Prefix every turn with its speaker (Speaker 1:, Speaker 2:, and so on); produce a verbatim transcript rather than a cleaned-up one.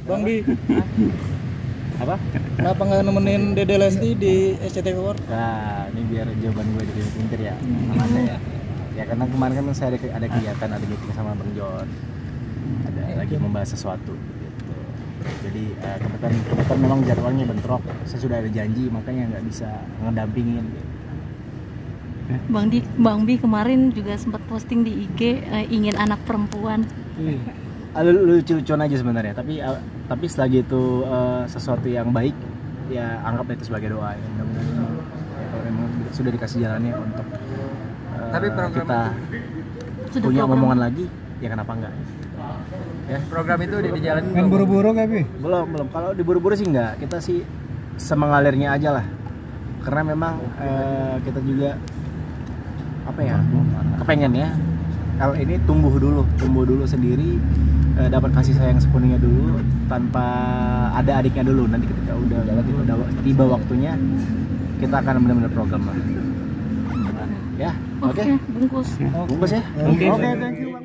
Speaker 1: Bang Bi,
Speaker 2: Apa?
Speaker 1: kenapa nggak nemenin Dede Lesti di S C T V Award?
Speaker 2: Nah, ini biar jawaban gue di pinter ya. Sama Anda ya. Ya karena kemarin kan saya ada, ada kegiatan, ada meeting sama Bang John. Ada lagi membahas sesuatu gitu. Jadi eh, kebetulan kebetulan memang jadwalnya bentrok. Saya sudah ada janji, makanya nggak bisa ngedampingin.
Speaker 3: Bang Di, Bang Bi kemarin juga sempat posting di I G eh, ingin anak perempuan.
Speaker 2: Ah, lucu-lucuan aja sebenarnya, tapi uh, tapi selagi itu uh, sesuatu yang baik, ya anggap itu sebagai doa ya. Mudah-mudahan memang, ya, kalau memang sudah dikasih jalannya untuk uh,
Speaker 4: Tapi program
Speaker 2: kita
Speaker 3: Sudah
Speaker 2: punya
Speaker 3: program.
Speaker 2: omongan lagi, ya kenapa enggak? Ya,
Speaker 4: Program itu udah dijalanin
Speaker 1: Main buru-buru nggak Bi?
Speaker 2: belum belum. Kalau diburu-buru sih enggak, kita sih semengalirnya aja lah. Karena memang uh, kita juga apa ya, kepengen ya. Kalau ini tumbuh dulu, tumbuh dulu sendiri. Uh, dapat kasih sayang sepenuhnya dulu tanpa ada adiknya dulu. Nanti ketika udah udah tiba waktunya kita akan benar-benar program lah ya. Oke
Speaker 3: Oke, bungkus.
Speaker 2: bungkus ya.
Speaker 1: Oke.
Speaker 2: Oke, thank you.